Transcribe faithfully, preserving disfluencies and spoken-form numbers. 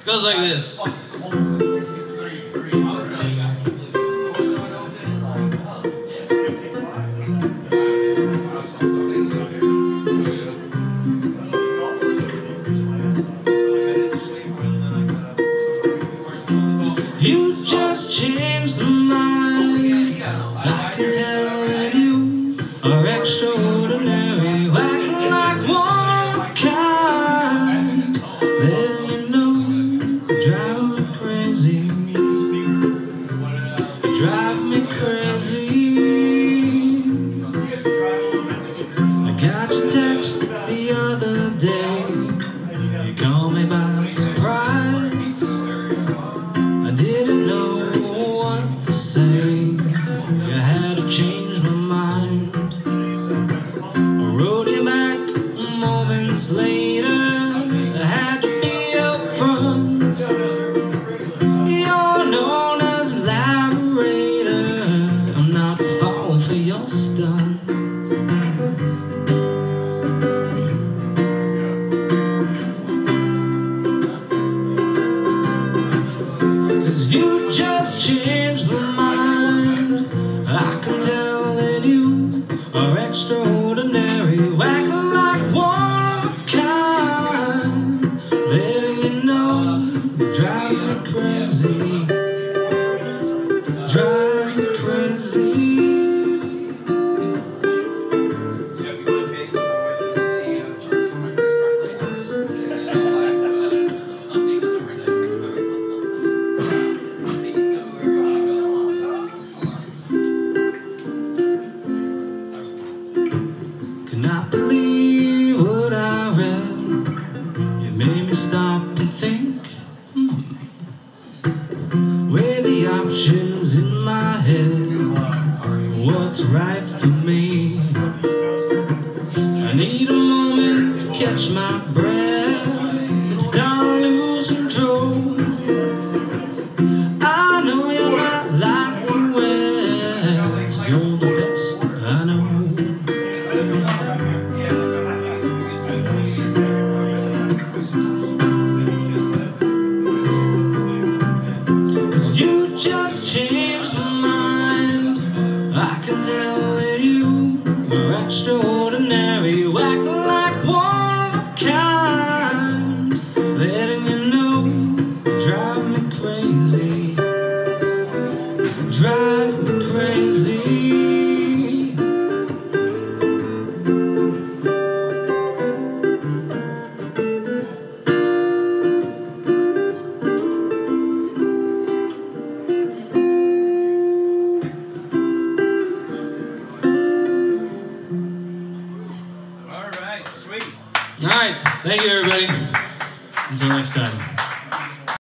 Goes like this. You just changed my mind. I can tell that you are extraordinary, acting like one of a kind. Letting you know, drive me crazy. You drive me crazy. I got your text the other day. You called me by surprise. I didn't know what to say. I had to change my mind. I wrote you back moments later. I had to be upfront. You're known as a liberator. I'm not falling for your stunt. Cause you just changed my mind. I can tell that you are extraordinary, acting like one of a kind. Letting you know, you drive me crazy. Drive me crazy. Cannot believe what I read. It made me stop and think. Hmm. Weigh the options in my head. What's right for me? I need a moment to catch my breath. It's time to lose control. I know you're not like the West. You're the best I know. You just changed my mind. I can tell that you were extraordinary, acting like one of a kind. Letting you know, drive me crazy. Drive me crazy. All right, thank you everybody. Until next time.